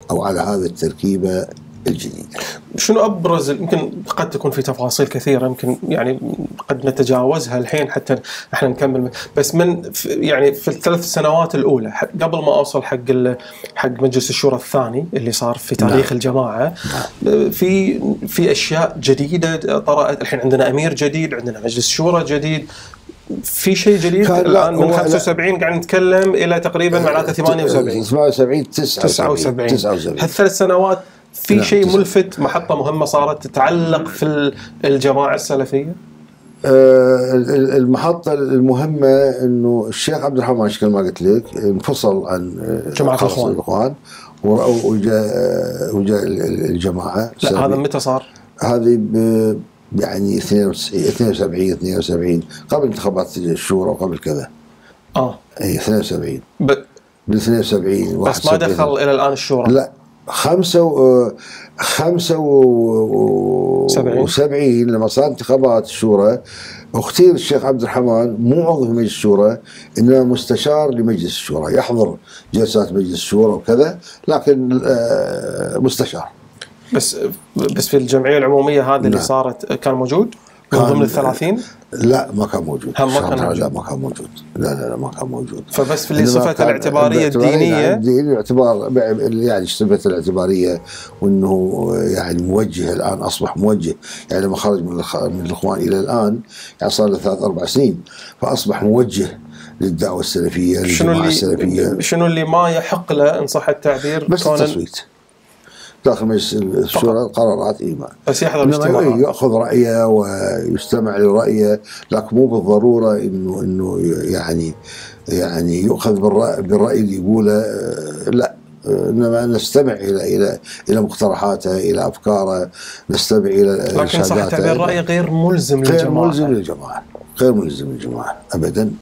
أو على هذا التركيبة الجديدة. شنو أبرز، يمكن قد تكون في تفاصيل كثيرة يمكن يعني قد نتجاوزها الحين حتى احنا نكمل، بس من يعني في الثلاث سنوات الأولى قبل ما أوصل حق مجلس الشورى الثاني اللي صار في تاريخ الجماعة، في أشياء جديدة طرأت. الحين عندنا أمير جديد، عندنا مجلس شورى جديد، في شيء جديد الآن من 75 قاعد نتكلم إلى تقريبا معناته 78 79 هالثلاث سنوات في شيء ملفت، محطة مهمة صارت تتعلق في الجماعة السلفية؟ المحطة المهمة إنه الشيخ عبد الرحمن مثل ما قلت لك انفصل عن جماعة الإخوان وجاء الجماعة. لا هذا متى صار؟ هذه يعني 72 قبل انتخابات الشورى وقبل كذا. اي 72 بال 72 بس ما دخل إلى الآن الشورى. لا 75 لما صارت انتخابات الشورى اختير الشيخ عبد الرحمن مو عضو في مجلس الشورى، انما مستشار لمجلس الشورى، يحضر جلسات مجلس الشورى وكذا، لكن مستشار. بس في الجمعية العمومية هذه اللي صارت كان موجود من ضمن ال30؟ لا ما كان موجود. لا ما كان موجود. لا ما كان موجود. فبس في اللي صفته الاعتبارية الدينية، الاعتبار يعني صفته الاعتبارية، وانه يعني موجه الان، اصبح موجه. يعني لما خرج من الاخوان الى الان يعني صار له 3-4 سنين، فاصبح موجه للدعوة السلفية، للجماعة السلفية. شنو اللي ما يحق له ان صح التعبير؟ بس التصويت داخل مجلس الشورى، قرارات إيمان، بس يحضر الاجتماعات، يأخذ رأيه ويستمع لرأيه، لكن مو بالضرورة إنه يعني يؤخذ بالرأي اللي يقوله، لا، إنما نستمع إلى مقترحاته، إلى أفكاره، نستمع إلى لكن صح تعبير الرأي غير ملزم للجماعة. غير ملزم للجماعة أبدا.